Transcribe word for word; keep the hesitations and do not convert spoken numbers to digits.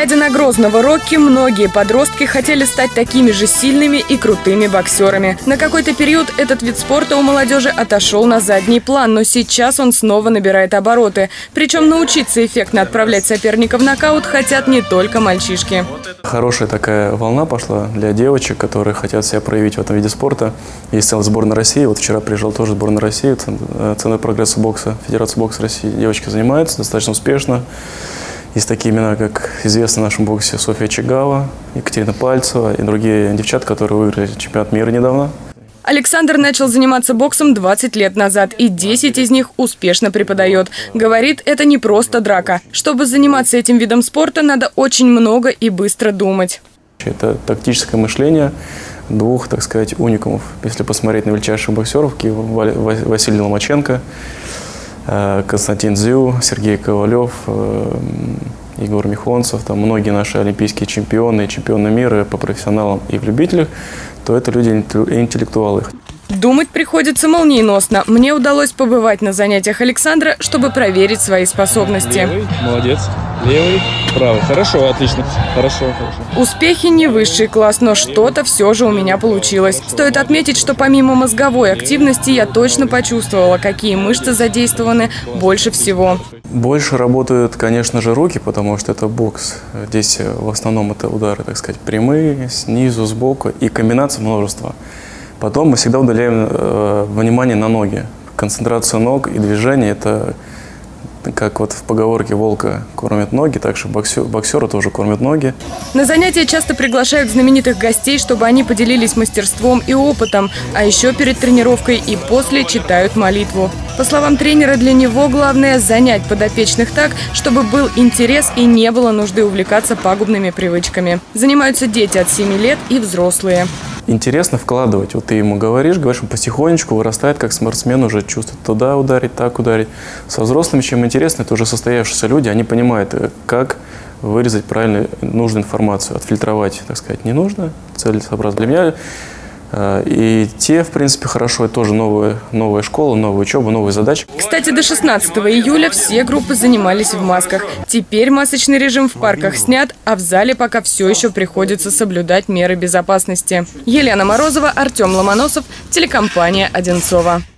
Глядя на грозного Рокки, многие подростки хотели стать такими же сильными и крутыми боксерами. На какой-то период этот вид спорта у молодежи отошел на задний план, но сейчас он снова набирает обороты. Причем научиться эффектно отправлять соперника в нокаут хотят не только мальчишки. Хорошая такая волна пошла для девочек, которые хотят себя проявить в этом виде спорта. Есть целая сборная России. Вот вчера приезжал тоже сборная России, Центр прогресса бокса, Федерация бокса России. Девочки занимаются достаточно успешно. Есть такие имена, как известны в нашем боксе София Чигава, Екатерина Пальцева и другие девчата, которые выиграли чемпионат мира недавно. Александр начал заниматься боксом двадцать лет назад, и десять из них успешно преподает. Говорит, это не просто драка. Чтобы заниматься этим видом спорта, надо очень много и быстро думать. Это тактическое мышление двух, так сказать, уникумов. Если посмотреть на величайших боксеров, Василий Ломаченко, Константин Дзю, Сергей Ковалев, Егор Михонцев, там многие наши олимпийские чемпионы и чемпионы мира по профессионалам и в любителях, то это люди интеллектуалы. Думать приходится молниеносно. Мне удалось побывать на занятиях Александра, чтобы проверить свои способности. Левый, молодец. Левый, правый. Хорошо, отлично. Хорошо, хорошо. Успехи не высший класс, но что-то все же у меня получилось. Стоит отметить, что помимо мозговой активности я точно почувствовала, какие мышцы задействованы больше всего. Больше работают, конечно же, руки, потому что это бокс. Здесь в основном это удары, так сказать, прямые, снизу, сбоку и комбинаций множества. Потом мы всегда удаляем э, внимание на ноги. Концентрация ног и движения – это как вот в поговорке «волка кормят ноги», так что боксер, боксеры тоже кормят ноги. На занятия часто приглашают знаменитых гостей, чтобы они поделились мастерством и опытом. А еще перед тренировкой и после читают молитву. По словам тренера, для него главное – занять подопечных так, чтобы был интерес и не было нужды увлекаться пагубными привычками. Занимаются дети от семи лет и взрослые. Интересно вкладывать. Вот ты ему говоришь, говоришь, он потихонечку вырастает, как спортсмен, уже чувствует туда ударить, так ударить. Со взрослыми чем интересно, это уже состоявшиеся люди, они понимают, как вырезать правильно нужную информацию, отфильтровать, так сказать, не нужно, целесообразно для меня. И те, в принципе, хорошо, это тоже новая, новая школа, новая учеба, новые задачи. Кстати, до шестнадцатого июля все группы занимались в масках. Теперь масочный режим в парках снят, а в зале пока все еще приходится соблюдать меры безопасности. Елена Морозова, Артем Ломоносов, телекомпания «Одинцово».